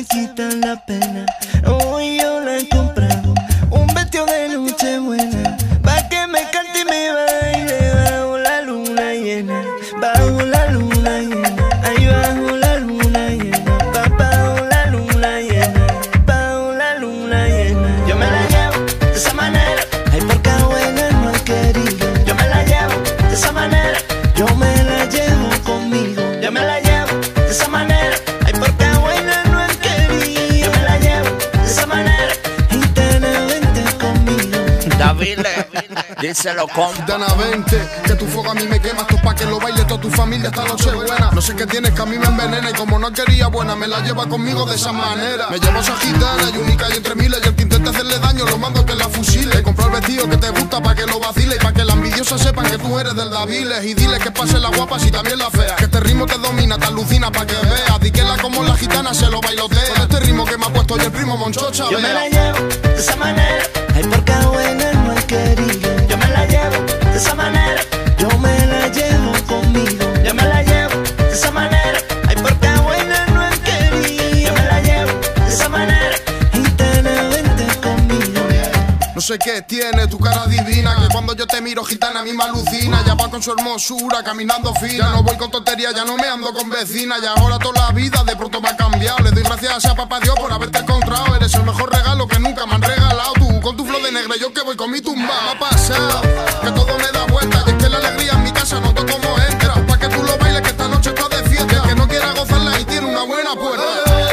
me quitan la pena. Hoy yo la he comprado un vestido de Nochebuena, pa' que me cante y me baile bajo la luna llena. Bajo la luna llena, ahí bajo la luna llena, bajo la luna llena, bajo la luna llena. Yo me la llevo de esa manera, ay porque buena no hay querido. Yo me la llevo de esa manera, yo me la llevo conmigo. Yo me la llevo de esa manera, ay porque buena no hay querido. Yo me la llevo de esa manera y vente conmigo. Davile, díselo con Dana, vente, que tu fuego a mí me quema. Esto pa' que lo baile toda tu familia esta noche buena. No sé qué tienes que a mí me envenena, y como no quería buena me la lleva conmigo de esa manera. Me llevo a esa gitana y única y entre miles, y el que intente hacerle daño lo mando que la fusile. Compro el vestido que te gusta pa' que lo vacile, y pa' que la envidiosa sepan que tú eres del Daviles. Y dile que pase la guapa si también la fea, que este ritmo te domina, te alucina pa' que veas. Di que la como la gitana se lo bailotea. Con este ritmo que me ha puesto hoy el primo Monchocha. Yo me la llevo de esa manera, ay porque buena no hay querido. Yo me la llevo de esa manera, yo me la llevo conmigo. Yo me la llevo de esa manera, ay porque buena no hay querido. Yo me la llevo de esa manera y vente conmigo. No sé qué tiene tu cara divina, que cuando yo te miro gitana a mí me alucina. Ya va con su hermosura caminando fina, ya no voy con tonterías, ya no me ando con vecinas. Y ahora toda la vida de pronto me ha cambiado. Le doy gracias a papá Dios por haberte encontrado. Eres el mejor regalo que nunca me han regalado. Tú con tu flow de negra, yo que voy con mi tumba. Me ha pasado que todo me da vuelta, y es que la alegría en mi casa noto como entra. Pa' que tú lo bailes que esta noche está de fiesta. El que no quiera gozarla y tiene una buena puerta.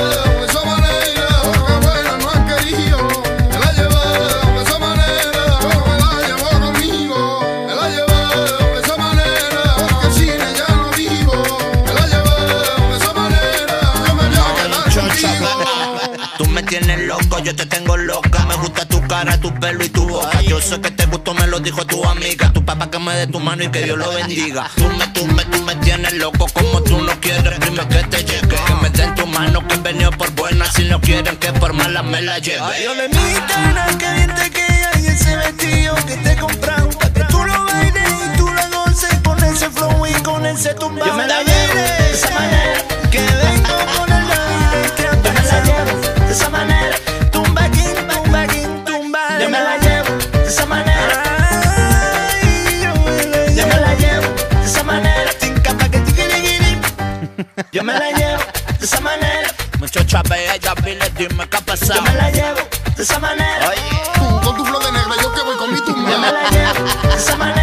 Tú me tienes loco, yo te tengo loca. Me gusta tu cara, tu pelo y tu boca. Yo sé que te gustó, me lo dijo tu amiga. Tu papá que me dé tu mano y que Dios lo bendiga. Tú me tienes loco, como tú no quieres. Primero que te llegue, que me den tu mano, que he venido por buena. Si no quieren que por mala me la lleve. Ay, yo le invito a que bien te queda y ese vestido que te he comprado, pa' que tú lo bailes y tú lo goces con ese flow y con ese tumbao. Yo me la llevo de esa manera, que vengo con el baile, que yo me la llevo de esa manera, tumba king, tumba. Yo me la llevo de esa manera, ay, yo me la llevo de esa manera, tinca pa' que tiquiriquiri. Yo me la llevo de esa manera. Muchacha bella, Davile, dime qué ha pasado. Yo me la llevo de esa manera. Oye. Tú con tu flow de negra, yo que voy con mi tumba. Yo me la llevo de esa manera.